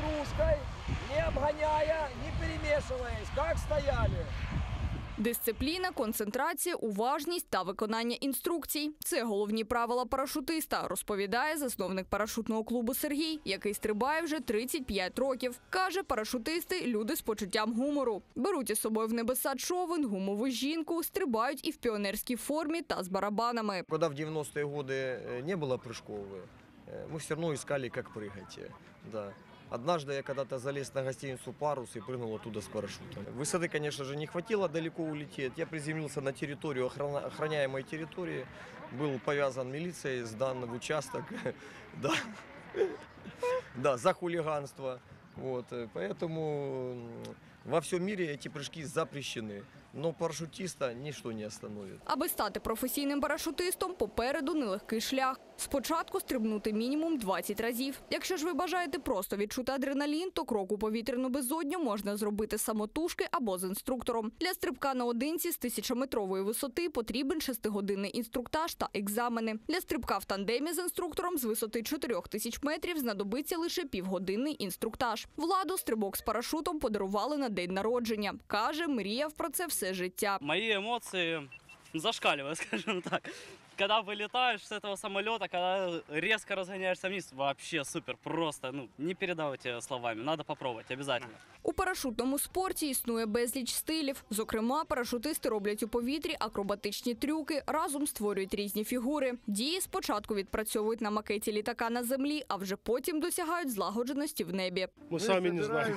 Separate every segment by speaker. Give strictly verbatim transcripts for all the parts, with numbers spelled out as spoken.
Speaker 1: дружкой, не обгоняя, не перемешиваясь, как стояли.
Speaker 2: Дисципліна, концентрація, уважність та виконання інструкцій – це головні правила парашутиста, розповідає засновник парашутного клубу Сергій, який стрибає вже тридцять п'ять років. Каже, парашутисти – люди з почуттям гумору. Беруть із собою в небеса човен, гумову жінку, стрибають і в піонерській формі та з барабанами.
Speaker 1: Коли в девяностые годы не было прыжков, мы все равно искали, как прыгать. Да. Однажды я когда-то залез на гостиницу «Парус» и прыгнул оттуда с парашютом. Высоты, конечно же, не хватило далеко улететь. Я приземлился на территорию, охраняемой территории. Был повязан милицией, сдан в участок. Да. Да, за хулиганство. Вот. Поэтому во всем мире эти прыжки запрещены. Но парашутиста ничто не остановит.
Speaker 2: Аби стати професійним парашутистом, попереду нелегкий шлях. Спочатку стрибнути мінімум двадцять разів. Якщо ж ви бажаєте просто відчути адреналін, то крок у повітряну безодню можна зробити самотужки або з інструктором. Для стрибка наодинці з тисячометрової висоти потрібен шестигодинний інструктаж та екзамени. Для стрибка в тандемі з інструктором з висоти чотирьох тисяч метрів знадобиться лише півгодинний інструктаж. Владу стрибок з парашутом подарували на день народження. Каже, мріяв про це все життя.
Speaker 3: Мої емоції зашкаливают, скажем так. Когда вылетаешь с этого самолета, когда резко разгоняешься вниз, вообще супер, просто, ну, не передавайте словами, надо попробовать, обязательно.
Speaker 2: У парашутному спорті існує безліч стилів. Зокрема, парашутисти роблять у повітрі акробатичні трюки, разом створюють різні фігури. Дії спочатку відпрацьовують на макеті літака на землі, а вже потім досягають злагодженості в небі.
Speaker 4: Ми самі не знаємо.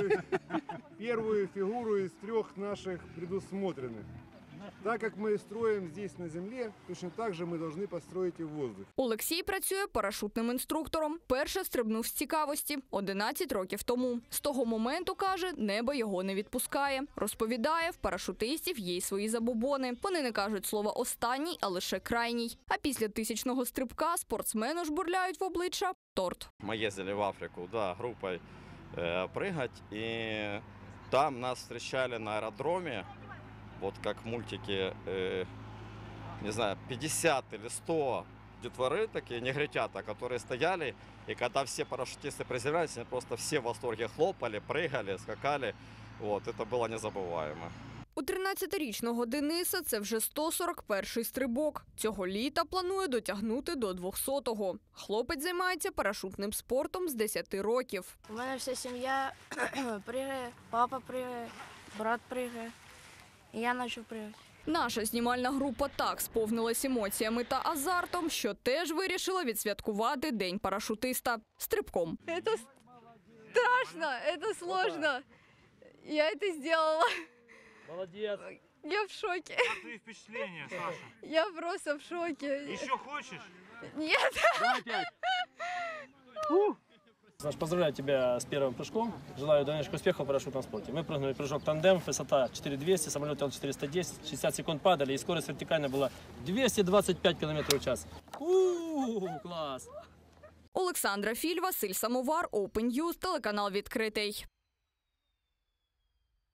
Speaker 4: Першу фігуру із трьох наших предусмотрених. Так как мы строим здесь на земле, точно так же мы должны построить и в воздухе.
Speaker 2: Олексій працює парашутним інструктором. Перше стрибнув з цікавості – одинадцять років тому. З того моменту, каже, небо його не відпускає. Розповідає, в парашутистів є й свої забобони. Вони не кажуть слова «останній», а лише «крайній». А після тисячного стрибка спортсмену жбурляють в обличчя торт.
Speaker 5: Мы ездили в Африку, да, группой э, прыгать, и там нас встречали на аэродроме. Вот как в мультике, э, не знаю, пятьдесят или сто детворы, такие негритята, которые стояли, и когда все парашютисты приземлялись, они просто все в восторге хлопали, прыгали, скакали. Вот, это было незабываемо.
Speaker 2: У тринадцятирічного Дениса це вже сто сорок перший стрибок. Цього літа планує дотягнути до двохсотого. Хлопець займається парашутним спортом з десяти років.
Speaker 6: У мене вся сім'я пригає, папа пригає, брат пригає. І я почав пригати.
Speaker 2: Наша знімальна група так сповнилась емоціями та азартом, що теж вирішила відсвяткувати День парашутиста стрибком.
Speaker 7: Це страшно, це складно. Я це зробила.
Speaker 8: Молодець.
Speaker 7: Я в шокі.
Speaker 8: Как твои впечатления, Саша?
Speaker 7: Я просто в шокі.
Speaker 8: Еще хочешь?
Speaker 7: Нет.
Speaker 8: Давай опять.
Speaker 9: Саш, поздравляю тебя с первым прыжком. Желаю дальнейших успехов в парашютном спорте. Мы прыгнули прыжок тандем, высота четыре тысячи двести, самолет летел четыреста десять, шестьдесят секунд падали, и скорость вертикальная была двести двадцать пять километров в час. У-у-у, класс!
Speaker 2: Олександра Філь, Василь Самовар, Open News, телеканал «Відкритий».